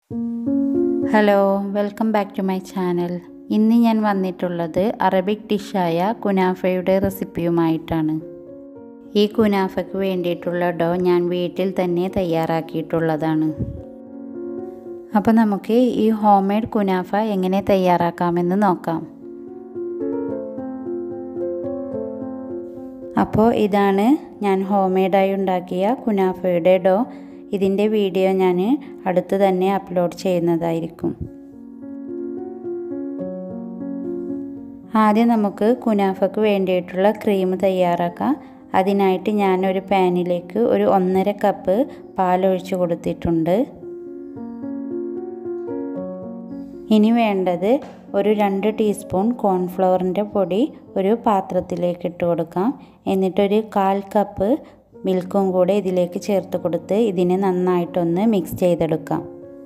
Hello, welcome back to my channel. ഇന്ന് ഞാൻ വന്നിട്ടുള്ളത് അറബിക് ഡിഷായ കുനാഫയുടെ റെസിപ്പിയുമായിട്ടാണ്. ഈ കുനാഫയ്ക്ക് വേണ്ടിയിട്ടുള്ള ഡോ ഞാൻ വീട്ടിൽ തന്നെ തയ്യാറാക്കിയിട്ടുള്ളതാണ്. അപ്പോൾ നമുക്ക് ഈ ഹോം മെയ്ഡ് കുനാഫ എങ്ങനെ തയ്യാറാക്കാമെന്ന് നോക്കാം. അപ്പോൾ ഇതാണ് ഞാൻ ഹോം മെയ്ഡായി ഉണ്ടാക്കിയ കുനാഫയുടെ ഡോ. ഇതിൻ്റെ വീഡിയോ ഞാൻ അടുത്ത് തന്നെ അപ്ലോഡ് ചെയ്യുന്നതായിരിക്കും. ആദ്യം നമുക്ക് കുനാഫയ്ക്ക് വേണ്ടിയിട്ടുള്ള ക്രീം തയ്യാറാക്കാം. അതിനായിട്ട് ഞാനൊരു പാനിലേക്ക് ഒരു 1.5 കപ്പ് പാലൊഴിച്ച് കൊടുത്തിട്ടുണ്ട്. ഇനി വേണ്ടത് ഒരു 2 ടീസ്പൂൺ കോൺഫ്ലവറിൻ്റെ പൊടി ഒരു പാത്രത്തിലേക്ക് ഇട്ട് കൊടുക്കാം. എന്നിട്ടൊരു 1/4 കപ്പ് മിൽക്കും കൂടെ ഇതിലേക്ക് ചേർത്ത് കൊടുത്ത് ഇതിനെ നന്നായിട്ടൊന്ന് മിക്സ് ചെയ്തെടുക്കാം.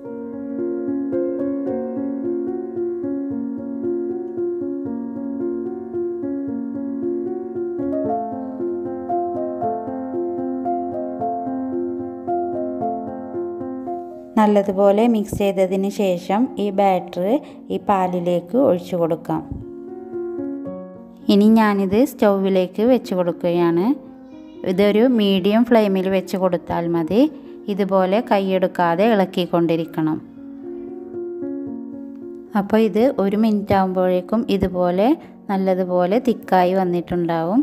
നല്ലതുപോലെ മിക്സ് ചെയ്തതിന് ശേഷം ഈ ബാറ്റർ ഈ പാലിലേക്ക് ഒഴിച്ചു കൊടുക്കാം. ഇനി ഞാനിത് സ്റ്റൗവിലേക്ക് വെച്ച് കൊടുക്കുകയാണ്. ഇതൊരു മീഡിയം ഫ്ലെയിമിൽ വെച്ച് കൊടുത്താൽ മതി. ഇതുപോലെ കൈയെടുക്കാതെ ഇളക്കിക്കൊണ്ടിരിക്കണം. അപ്പോൾ ഇത് 1 മിനിറ്റ് ആകുമ്പോഴേക്കും ഇതുപോലെ നല്ലതുപോലെ തിക്കായി വന്നിട്ടുണ്ടാവും.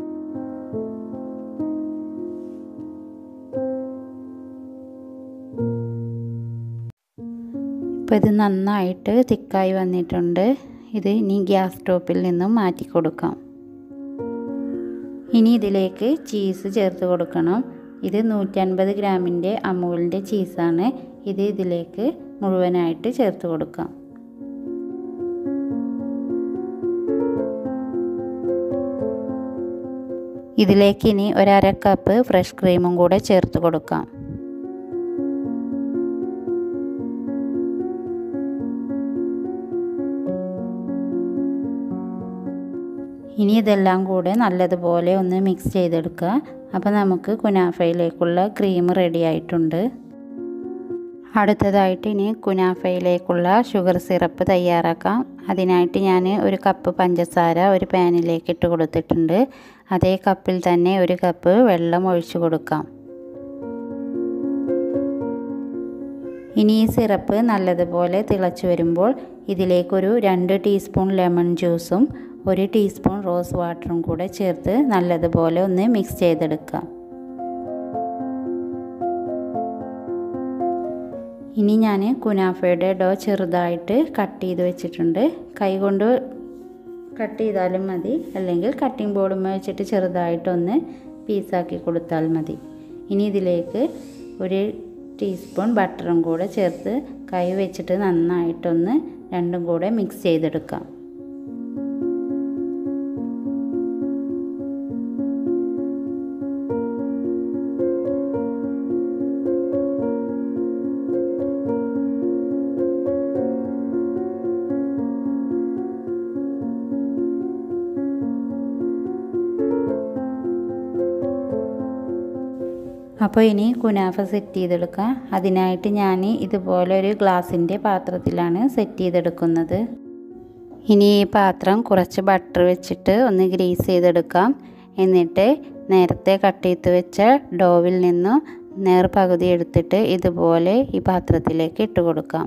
ഇപ്പോൾ ഇത് നന്നായിട്ട് തിക്കായി വന്നിട്ടുണ്ട്. ഇത് ഇനി ഗ്യാസ് സ്റ്റോപ്പിൽ നിന്നും മാറ്റി കൊടുക്കാം. ഇനി ഇതിലേക്ക് ചീസ് ചേർത്ത് കൊടുക്കണം. ഇത് 150 ഗ്രാമിൻ്റെ അമൂലിൻ്റെ ചീസാണ്. ഇത് ഇതിലേക്ക് മുഴുവനായിട്ട് ചേർത്ത് കൊടുക്കാം. ഇതിലേക്ക് ഇനി 1/2 കപ്പ് ഫ്രഷ് ക്രീമും കൂടെ ചേർത്ത് കൊടുക്കാം. ഇനി ഇതെല്ലാം കൂടെ നല്ലതുപോലെ ഒന്ന് മിക്സ് ചെയ്തെടുക്കുക. അപ്പോൾ നമുക്ക് കുനാഫയിലേക്കുള്ള ക്രീം റെഡി ആയിട്ടുണ്ട്. അടുത്തതായിട്ട് ഇനി കുനാഫയിലേക്കുള്ള ഷുഗർ സിറപ്പ് തയ്യാറാക്കാം. അതിനായിട്ട് ഞാൻ 1 കപ്പ് പഞ്ചസാര ഒരു പാനിലേക്ക് ഇട്ട് കൊടുത്തിട്ടുണ്ട്. അതേ കപ്പിൽ തന്നെ 1 കപ്പ് വെള്ളം ഒഴിച്ചു കൊടുക്കാം. ഇനി ഈ സിറപ്പ് നല്ലതുപോലെ തിളച്ച് വരുമ്പോൾ ഇതിലേക്കൊരു 2 ടീസ്പൂൺ ലെമൺ ജ്യൂസും 1 ടീസ്പൂൺ റോസ് വാട്ടറും കൂടെ ചേർത്ത് നല്ലതുപോലെ ഒന്ന് മിക്സ് ചെയ്തെടുക്കാം. ഇനി ഞാൻ കുനാഫയുടെ ഡോ ചെറുതായിട്ട് കട്ട് ചെയ്ത് വെച്ചിട്ടുണ്ട്. കൈകൊണ്ട് കട്ട് ചെയ്താലും മതി, അല്ലെങ്കിൽ കട്ടിംഗ് ബോർഡും വെച്ചിട്ട് ചെറുതായിട്ടൊന്ന് പീസാക്കി കൊടുത്താൽ മതി. ഇനി ഇതിലേക്ക് 1 ടീസ്പൂൺ ബട്ടറും കൂടെ ചേർത്ത് കൈ വെച്ചിട്ട് നന്നായിട്ടൊന്ന് രണ്ടും കൂടെ മിക്സ് ചെയ്തെടുക്കാം. അപ്പോൾ ഇനി കുനാഫ സെറ്റ് ചെയ്തെടുക്കാം. അതിനായിട്ട് ഞാൻ ഇതുപോലെ ഒരു ഗ്ലാസിൻ്റെ പാത്രത്തിലാണ് സെറ്റ് ചെയ്തെടുക്കുന്നത്. ഇനി ഈ പാത്രം കുറച്ച് ബട്ടർ വെച്ചിട്ട് ഒന്ന് ഗ്രീസ് ചെയ്തെടുക്കാം. എന്നിട്ട് നേരത്തെ കട്ട് ചെയ്ത് വെച്ച ഡോവിൽ നിന്ന് നേർ പകുതി എടുത്തിട്ട് ഇതുപോലെ ഈ പാത്രത്തിലേക്ക് ഇട്ട് കൊടുക്കാം.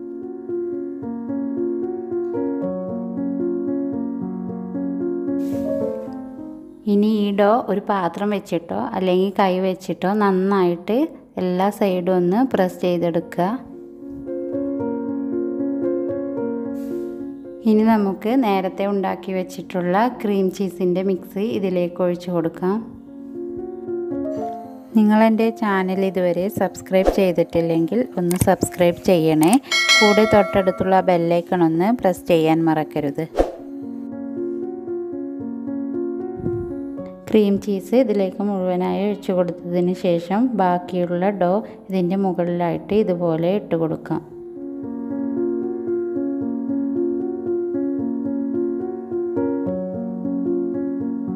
ഇനി ഈ ഡോ ഒരു പാത്രം വെച്ചിട്ടോ അല്ലെങ്കിൽ കൈ വെച്ചിട്ടോ നന്നായിട്ട് എല്ലാ സൈഡും ഒന്ന് പ്രസ് ചെയ്തെടുക്കുക. ഇനി നമുക്ക് നേരത്തെ ഉണ്ടാക്കി വെച്ചിട്ടുള്ള ക്രീം ചീസിൻ്റെ മിക്സ് ഇതിലേക്ക് ഒഴിച്ചു കൊടുക്കാം. നിങ്ങളെൻ്റെ ചാനൽ ഇതുവരെ സബ്സ്ക്രൈബ് ചെയ്തിട്ടില്ലെങ്കിൽ ഒന്ന് സബ്സ്ക്രൈബ് ചെയ്യണേ. കൂടെ തൊട്ടടുത്തുള്ള ബെല്ലൈക്കൺ ഒന്ന് പ്രസ് ചെയ്യാൻ മറക്കരുത്. ക്രീം ചീസ് ഇതിലേക്ക് മുഴുവനായി ഒഴിച്ചു കൊടുത്തതിന് ശേഷം ബാക്കിയുള്ള ഡോ ഇതിൻ്റെ മുകളിലായിട്ട് ഇതുപോലെ ഇട്ട് കൊടുക്കാം.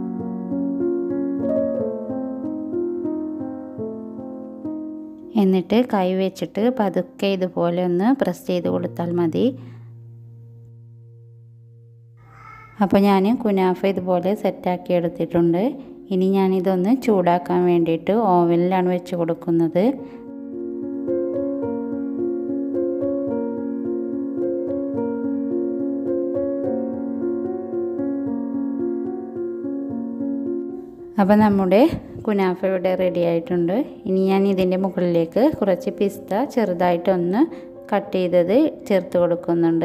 എന്നിട്ട് എന്നിട്ട് കൈ വെച്ചിട്ട് പതുക്കെ ഇതുപോലെ ഒന്ന് പ്രസ് ചെയ്ത് കൊടുത്താൽ മതി. അപ്പോൾ ഞാൻ കുനാഫ ഇതുപോലെ സെറ്റാക്കി എടുത്തിട്ടുണ്ട്. ഇനി ഞാനിതൊന്ന് ചൂടാക്കാൻ വേണ്ടിയിട്ട് ഓവനിലാണ് വെച്ച് കൊടുക്കുന്നത്. അപ്പോൾ നമ്മുടെ കുനാഫ ഇവിടെ റെഡി ആയിട്ടുണ്ട്. ഇനി ഞാൻ ഇതിൻ്റെ മുകളിലേക്ക് കുറച്ച് പിസ്ത ചെറുതായിട്ടൊന്ന് കട്ട് ചെയ്തത് ചേർത്ത് കൊടുക്കുന്നുണ്ട്.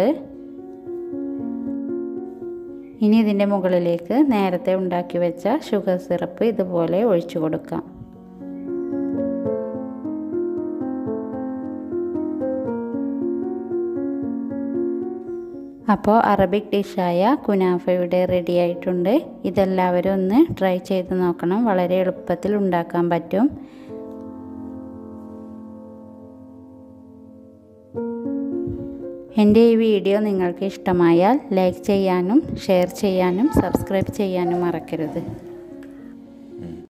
ഇനി ഇതിൻ്റെ മുകളിലേക്ക് നേരത്തെ ഉണ്ടാക്കി വെച്ച ഷുഗർ സിറപ്പ് ഇതുപോലെ ഒഴിച്ചു കൊടുക്കാം. അപ്പോൾ അറബിക് ഡിഷായ കുനാഫ ഇവിടെ റെഡി ആയിട്ടുണ്ട്. ഇതെല്ലാവരും ഒന്ന് ട്രൈ ചെയ്ത് നോക്കണം. വളരെ എളുപ്പത്തിൽ ഉണ്ടാക്കാൻ പറ്റും. എൻ്റെ ഈ വീഡിയോ നിങ്ങൾക്ക് ഇഷ്ടമായാൽ ലൈക്ക് ചെയ്യാനും ഷെയർ ചെയ്യാനും സബ്സ്ക്രൈബ് ചെയ്യാനും മറക്കരുത്.